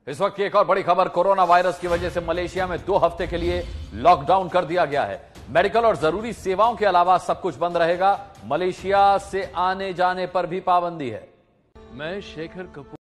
इस वक्त की एक और बड़ी खबर, कोरोना वायरस की वजह से मलेशिया में 2 हफ्ते के लिए लॉकडाउन कर दिया गया है। मेडिकल और जरूरी सेवाओं के अलावा सब कुछ बंद रहेगा। मलेशिया से आने जाने पर भी पाबंदी है। मैं शेखर कपूर।